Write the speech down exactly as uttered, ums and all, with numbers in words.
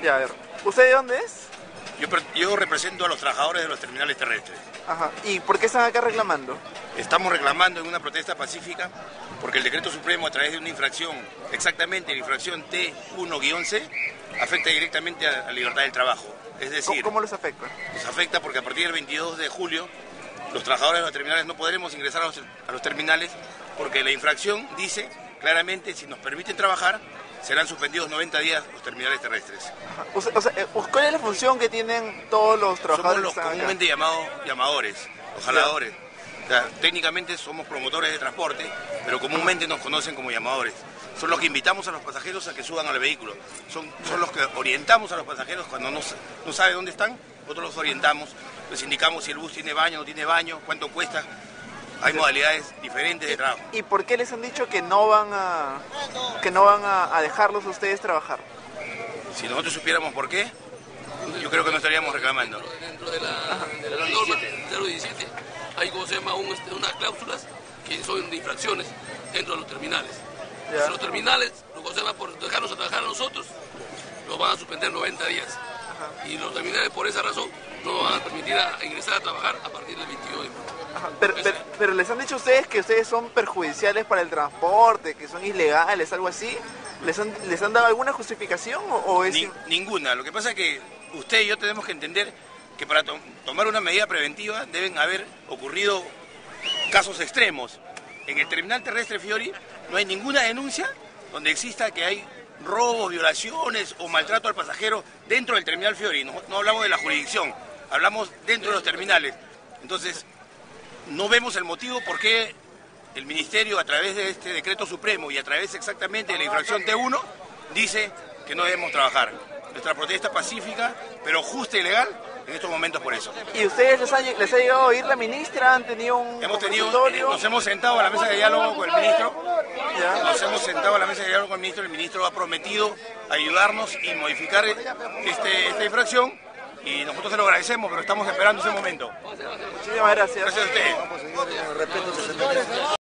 Ya, a ver. ¿Usted de dónde es? Yo, yo represento a los trabajadores de los terminales terrestres. Ajá. ¿Y por qué están acá reclamando? Estamos reclamando en una protesta pacífica porque el Decreto Supremo, a través de una infracción, exactamente la infracción T uno guion C, afecta directamente a la libertad del trabajo. Es decir, ¿Cómo, cómo los afecta? Nos afecta porque a partir del veintidós de julio los trabajadores de los terminales no podremos ingresar a los, a los terminales porque la infracción dice claramente si nos permiten trabajar serán suspendidos noventa días los terminales terrestres. O sea, o sea, ¿cuál es la función que tienen todos los trabajadores? Somos los comúnmente acá? llamados llamadores, los jaladores. O sea, técnicamente somos promotores de transporte, pero comúnmente nos conocen como llamadores. Son los que invitamos a los pasajeros a que suban al vehículo. Son, son los que orientamos a los pasajeros cuando no, no sabe dónde están, nosotros los orientamos, les indicamos si el bus tiene baño o no tiene baño, cuánto cuesta. Hay modalidades diferentes de trabajo. ¿Y por qué les han dicho que no van a que no van a, a dejarlos a ustedes trabajar? Si nosotros supiéramos por qué, yo creo que no estaríamos reclamando. Dentro de la, de la norma cero diecisiete hay, como se llama, un, unas cláusulas que son de infracciones dentro de los terminales. Ya. Si los terminales, lo que se llama, por dejarnos a trabajar a nosotros, los van a suspender noventa días. Ajá. Y los terminales, por esa razón, no van a permitir a, a ingresar a trabajar a partir del veintidós de julio. Pero, pero, pero les han dicho a ustedes que ustedes son perjudiciales para el transporte, que son ilegales, algo así. ¿Les han, les han dado alguna justificación o, o es...? Ni, ninguna. Lo que pasa es que usted y yo tenemos que entender que para to tomar una medida preventiva deben haber ocurrido casos extremos. En el terminal terrestre Fiori no hay ninguna denuncia donde exista que hay robos, violaciones o maltrato al pasajero dentro del terminal Fiori. No, no hablamos de la jurisdicción, hablamos dentro de los terminales. Entonces, no vemos el motivo por qué el Ministerio, a través de este Decreto Supremo y a través exactamente de la infracción T uno, dice que no debemos trabajar. Nuestra protesta pacífica, pero justa y legal, en estos momentos por eso. ¿Y ustedes les ha, les ha llegado a oír la ministra? ¿Han tenido un hemos tenido, Nos hemos sentado a la mesa de diálogo con el ministro. ¿Ya? Nos hemos sentado a la mesa de diálogo con el ministro. El ministro ha prometido ayudarnos y modificar este, esta infracción. Y nosotros se lo agradecemos, pero estamos esperando ese momento. Muchísimas gracias. Gracias a usted.